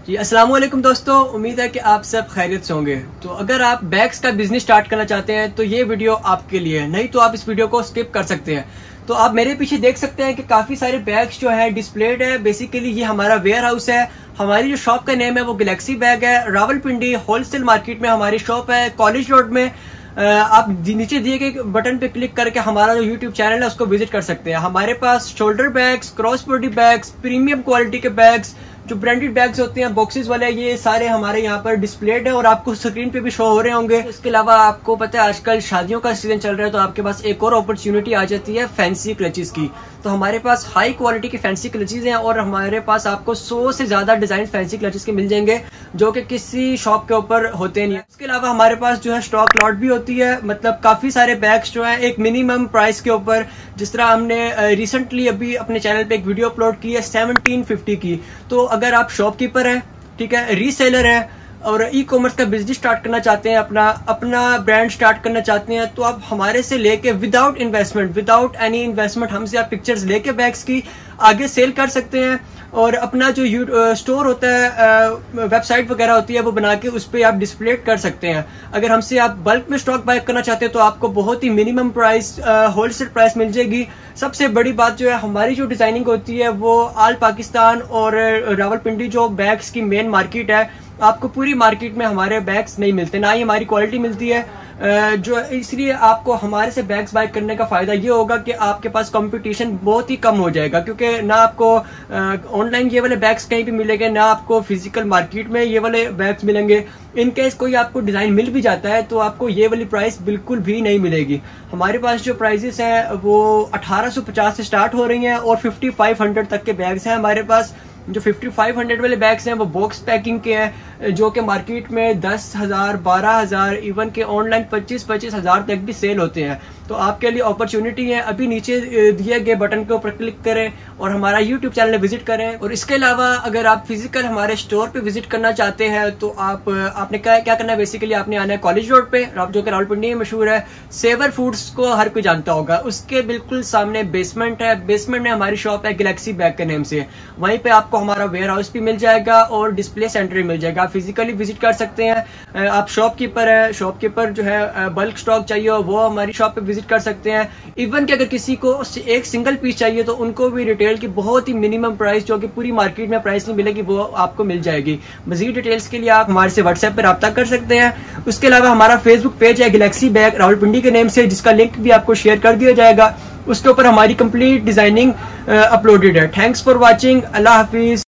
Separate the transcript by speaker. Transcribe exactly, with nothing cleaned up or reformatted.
Speaker 1: जी अस्सलाम वालेकुम दोस्तों, उम्मीद है कि आप सब खैरियत से होंगे। तो अगर आप बैग्स का बिजनेस स्टार्ट करना चाहते हैं तो ये वीडियो आपके लिए है, नहीं तो आप इस वीडियो को स्किप कर सकते हैं। तो आप मेरे पीछे देख सकते हैं कि काफी सारे बैग्स जो है डिस्प्लेड है। बेसिकली ये हमारा वेयर हाउस है। हमारी जो शॉप का नेम है वो गैलेक्सी बैग है। रावलपिंडी होलसेल मार्केट में हमारी शॉप है, कॉलेज रोड में। आप नीचे दिए गए बटन पे क्लिक करके हमारा जो यूट्यूब चैनल है उसको विजिट कर सकते हैं। हमारे पास shoulder bags, cross body bags, premium quality के बैग्स, जो ब्रांडेड बैग्स होते हैं बॉक्सेस वाले, ये सारे हमारे यहाँ पर डिस्प्लेड है और आपको स्क्रीन पे भी शो हो रहे होंगे। इसके अलावा आपको पता है आजकल शादियों का सीजन चल रहा है, तो आपके पास एक और अपॉर्चुनिटी आ जाती है फैंसी क्लचेस की। तो हमारे पास हाई क्वालिटी की फैंसी क्लचेस हैं और हमारे पास आपको सौ से ज्यादा डिजाइन फैंसी क्लचेस के मिल जाएंगे जो कि किसी शॉप के ऊपर होते नहीं है। इसके अलावा हमारे पास जो है स्टॉक लॉट भी होती है, मतलब काफी सारे बैग्स जो है एक मिनिमम प्राइस के ऊपर। जिस तरह हमने रिसेंटली अभी अपने चैनल पे एक वीडियो अपलोड की है सेवनटीन फिफ्टी की। तो अगर आप शॉपकीपर हैं, ठीक है, रीसेलर है और ई कॉमर्स का बिजनेस स्टार्ट करना चाहते हैं, अपना अपना ब्रांड स्टार्ट करना चाहते हैं, तो आप हमारे से लेके without investment without any investment हमसे आप पिक्चर्स लेके बैग्स की आगे सेल कर सकते हैं। और अपना जो यू स्टोर होता है, वेबसाइट वगैरह होती है, वो बना के उस पर आप डिस्प्ले कर सकते हैं। अगर हमसे आप बल्क में स्टॉक बाय करना चाहते हैं तो आपको बहुत ही मिनिमम प्राइस, होलसेल प्राइस मिल जाएगी। सबसे बड़ी बात जो है, हमारी जो डिजाइनिंग होती है वो ऑल पाकिस्तान और रावलपिंडी जो बैग्स की मेन मार्केट है, आपको पूरी मार्केट में हमारे बैग्स नहीं मिलते, ना ही हमारी क्वालिटी मिलती है। जो इसलिए आपको हमारे से बैग्स बाय करने का फायदा ये होगा कि आपके पास कंपटीशन बहुत ही कम हो जाएगा, क्योंकि ना आपको ऑनलाइन ये वाले बैग्स कहीं भी मिलेंगे, ना आपको फिजिकल मार्केट में ये वाले बैग्स मिलेंगे। इन केस कोई आपको डिजाइन मिल भी जाता है तो आपको ये वाली प्राइस बिल्कुल भी नहीं मिलेगी। हमारे पास जो प्राइसेस हैं वो अठारह सौ पचास से स्टार्ट हो रही हैं और फिफ्टी फाइव हंड्रेड तक के बैग्स हैं हमारे पास। जो फिफ्टी फाइव हंड्रेड वाले बैग्स हैं वो बॉक्स पैकिंग के हैं, जो कि मार्केट में दस हजार बारह हजार इवन के ऑनलाइन पच्चीस पच्चीस हजार तक भी सेल होते हैं। तो आपके लिए अपॉर्चुनिटी है, अभी नीचे दिए गए बटन के ऊपर क्लिक करें और हमारा यूट्यूब चैनल विजिट करें। और इसके अलावा अगर आप फिजिकल हमारे स्टोर पे विजिट करना चाहते हैं तो आप आपने क्या क्या करना है, बेसिकली आपने आना है कॉलेज रोड पे, जो कि रावलपिंडी में मशहूर है। सेवर फूड्स को हर कोई जानता होगा, उसके बिल्कुल सामने बेसमेंट है। बेसमेंट में हमारी शॉप है गैलेक्सी बैग के नेम से। वहीं पे आपको हमारा वेयर हाउस भी मिल जाएगा और डिस्प्ले सेंटर भी मिल जाएगा। आप फिजिकली विजिट कर सकते हैं। आप शॉपकीपर है, शॉपकीपर जो है बल्क स्टॉक चाहिए वो हमारी शॉप पे विजिट कर सकते हैं। इवन कि अगर किसी को एक सिंगल पीस चाहिए तो उनको भी रिटेल की बहुत ही मिनिमम प्राइस, जो कि पूरी मार्केट में प्राइस नहीं मिलेगी, वो आपको मिल जाएगी। मजीद डिटेल्स के लिए आप हमारे से व्हाट्सएप पर रब्ता कर सकते हैं। उसके अलावा हमारा फेसबुक पेज है गैलेक्सी बैग रावलपिंडी के नेम से, जिसका लिंक भी आपको शेयर कर दिया जाएगा। उसके ऊपर हमारी कंप्लीट डिजाइनिंग अपलोडेड है। Thanks for watching. Allah Hafiz.